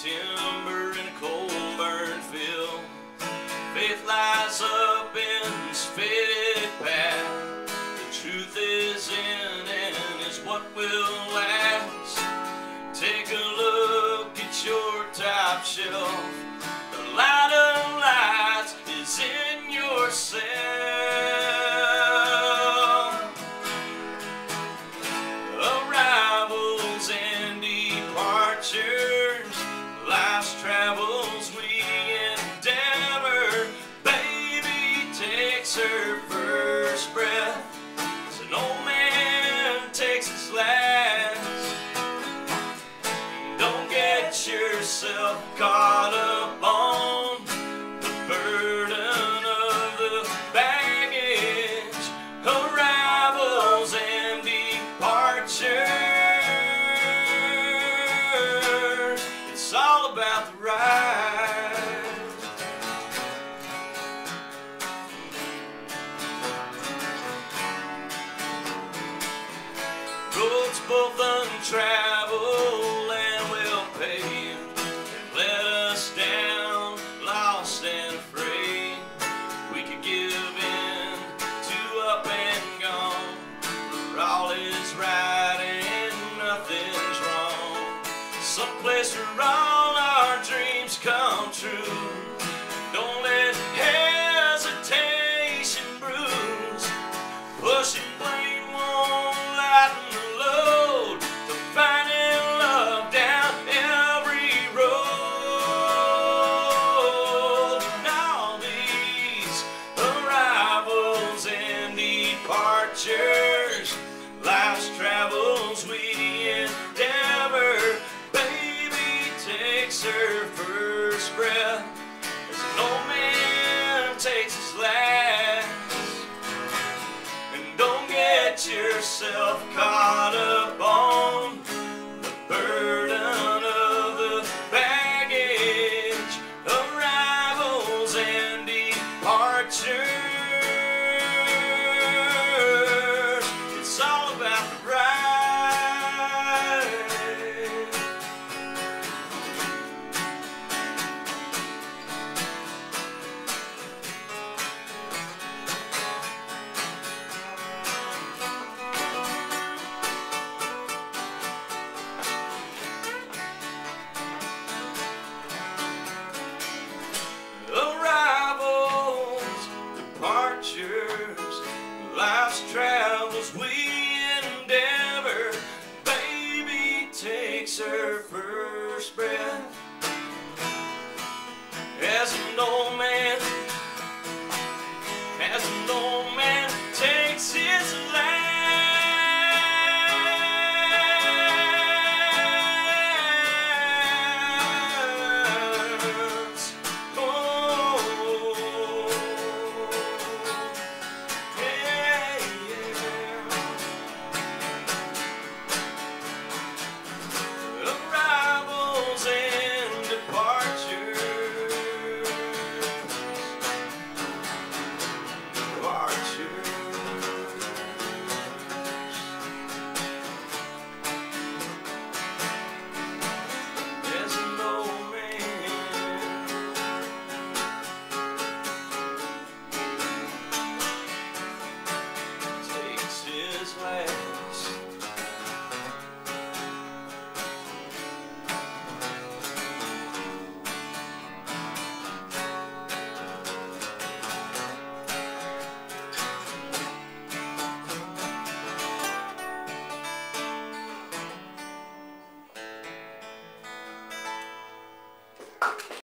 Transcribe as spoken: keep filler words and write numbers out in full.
timber in a coal burn field. Faith lies up in this faded path. The truth is in and is what will last. Take a look at your top shelf. The light of lights is in yourself. Arrivals and departures, life's travels we endeavor. Baby takes her first breath as an old man takes his last. Don't get yourself caught up on the burden of the baggage. Arrivals and departures, it's all about the ride. Roads both untraveled and well paved have let us down, lost and afraid. We could give in to up and gone, where all is right and nothing's wrong. Someplace where all our dreams come true. Don't let hesitation bruise. Pushing blame won't lighten the load. To finding love down every road. And all these arrivals and departures, life's travels we endeavor. Baby takes her first breath